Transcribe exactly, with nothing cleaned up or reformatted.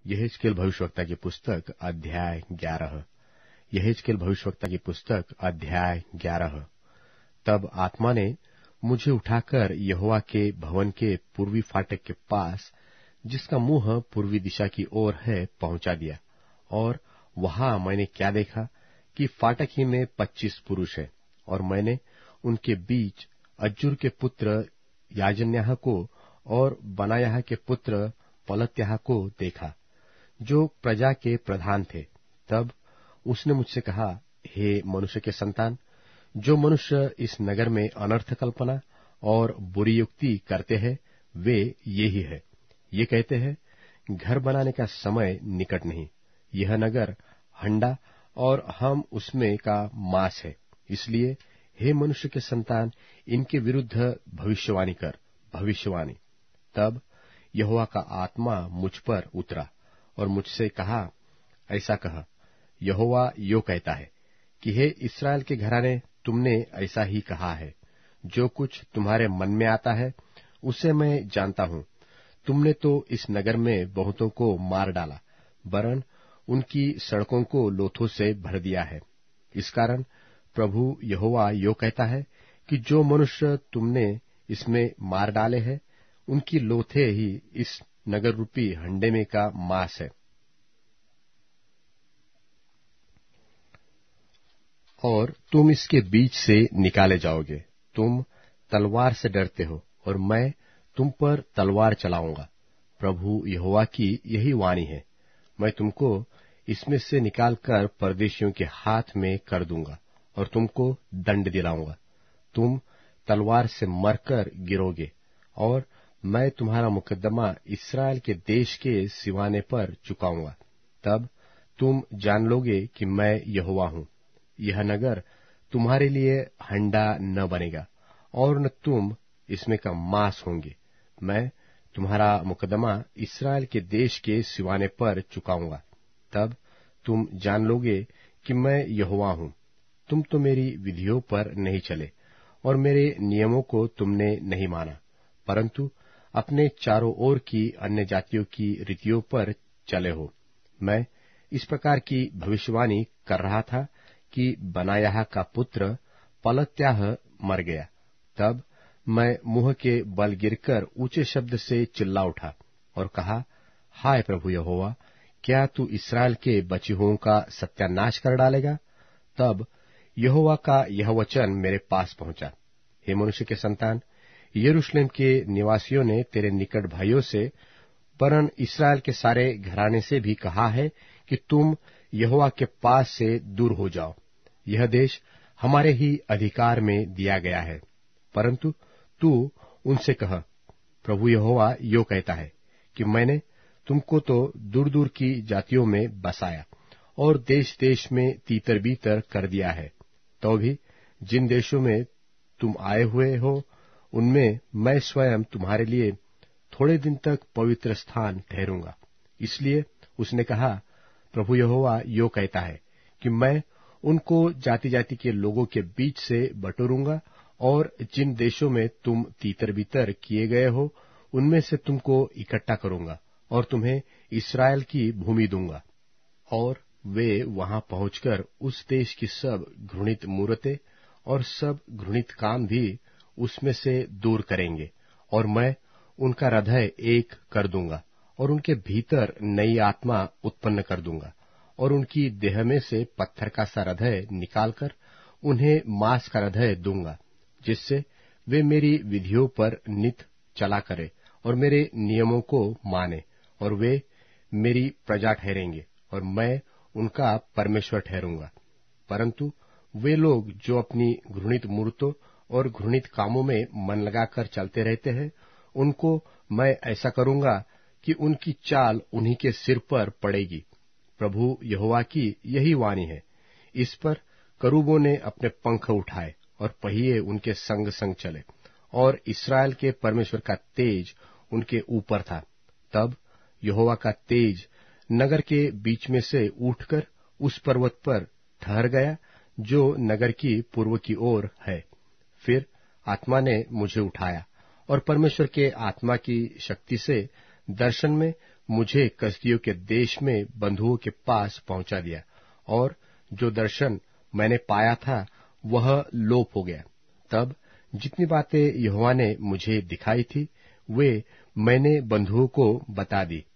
यहेजकेल भविष्यवक्ता की पुस्तक अध्याय ग्यारह। यहेजकेल भविष्यवक्ता की पुस्तक अध्याय ग्यारह। तब आत्मा ने मुझे उठाकर यहोवा के भवन के पूर्वी फाटक के पास, जिसका मुंह पूर्वी दिशा की ओर है, पहुंचा दिया। और वहां मैंने क्या देखा कि फाटक ही में पच्चीस पुरुष है, और मैंने उनके बीच अज्जुर के पुत्र याजन्याह को और बनायाह के पुत्र पलत्याह को देखा, जो प्रजा के प्रधान थे। तब उसने मुझसे कहा, हे मनुष्य के संतान, जो मनुष्य इस नगर में अनर्थ कल्पना और बुरी युक्ति करते हैं, वे ये ही है। ये कहते हैं, घर बनाने का समय निकट नहीं, यह नगर हंडा और हम उसमें का मांस है। इसलिए हे मनुष्य के संतान, इनके विरुद्ध भविष्यवाणी कर, भविष्यवाणी। तब यहोवा का आत्मा मुझ पर उतरा और मुझसे कहा, ऐसा कह, यहोवा यो कहता है कि हे इस्राएल के घराने, तुमने ऐसा ही कहा है। जो कुछ तुम्हारे मन में आता है उसे मैं जानता हूं। तुमने तो इस नगर में बहुतों को मार डाला, वरन उनकी सड़कों को लोथों से भर दिया है। इस कारण प्रभु यहोवा यो कहता है कि जो मनुष्य तुमने इसमें मार डाले हैं, उनकी लोथे ही इस नगर रूपी हंडे में का मांस है। और तुम इसके बीच से निकाले जाओगे। तुम तलवार से डरते हो, और मैं तुम पर तलवार चलाऊंगा। प्रभु यहोवा की यही वाणी है, मैं तुमको इसमें से निकालकर परदेशियों के हाथ में कर दूंगा, और तुमको दंड दिलाऊंगा। तुम तलवार से मरकर गिरोगे, और मैं तुम्हारा मुकद्दमा इस्राएल के देश के सिवाने पर चुकाऊंगा। तब तुम जान लोगे कि मैं यहोवा हूं। यह नगर तुम्हारे लिए हंडा न बनेगा, और न तुम इसमें का मांस होंगे। मैं तुम्हारा मुकद्दमा इस्राएल के देश के सिवाने पर चुकाऊंगा। तब तुम जान लोगे कि मैं यहोवा हूं। तुम तो मेरी विधियों पर नहीं चले, और मेरे नियमों को तुमने नहीं माना, परंतु अपने चारों ओर की अन्य जातियों की रीतियों पर चले हो। मैं इस प्रकार की भविष्यवाणी कर रहा था कि बनायाह का पुत्र पलत्याह मर गया। तब मैं मुंह के बल गिरकर ऊंचे शब्द से चिल्ला उठा और कहा, हाय प्रभु यहोवा, क्या तू इस्राएल के बचे हुओं का सत्यानाश कर डालेगा? तब यहोवा का यह वचन मेरे पास पहुंचा, हे मनुष्य के संतान, यरूशलेम के निवासियों ने तेरे निकट भाइयों से, वरन इस्राएल के सारे घराने से भी कहा है कि तुम यहोवा के पास से दूर हो जाओ। यह देश हमारे ही अधिकार में दिया गया है। परंतु तू उनसे कह, प्रभु यहोवा यो कहता है कि मैंने तुमको तो दूर दूर की जातियों में बसाया और देश देश में तीतर बीतर कर दिया है। तो भी जिन देशों में तुम आए हुए हो, उनमें मैं स्वयं तुम्हारे लिए थोड़े दिन तक पवित्र स्थान ठहरूंगा। इसलिए उसने कहा, प्रभु यहोवा यो कहता है कि मैं उनको जाति जाति के लोगों के बीच से बटोरूंगा, और जिन देशों में तुम तीतर बीतर किए गए हो, उनमें से तुमको इकट्ठा करूंगा और तुम्हें इस्राएल की भूमि दूंगा। और वे वहां पहुंचकर उस देश की सब घृणित मूरतें और सब घृणित काम भी उसमें से दूर करेंगे, और मैं उनका हृदय एक कर दूंगा और उनके भीतर नई आत्मा उत्पन्न कर दूंगा, और उनकी देह में से पत्थर का सा हृदय निकालकर उन्हें मांस का हृदय दूंगा, जिससे वे मेरी विधियों पर नित चला करे और मेरे नियमों को माने, और वे मेरी प्रजा ठहरेंगे और मैं उनका परमेश्वर ठहरूंगा। परंतु वे लोग जो अपनी घृणित मूर्तों और घृणित कामों में मन लगाकर चलते रहते हैं, उनको मैं ऐसा करूंगा कि उनकी चाल उन्हीं के सिर पर पड़ेगी। प्रभु यहोवा की यही वाणी है। इस पर करूबों ने अपने पंख उठाए और पहिए उनके संग संग चले, और इस्राएल के परमेश्वर का तेज उनके ऊपर था। तब यहोवा का तेज नगर के बीच में से उठकर उस पर्वत पर ठहर गया जो नगर की पूर्व की ओर है। फिर आत्मा ने मुझे उठाया और परमेश्वर के आत्मा की शक्ति से दर्शन में मुझे कसदियों के देश में बंधुओं के पास पहुंचा दिया, और जो दर्शन मैंने पाया था वह लोप हो गया। तब जितनी बातें यहोवा ने मुझे दिखाई थी वे मैंने बंधुओं को बता दी,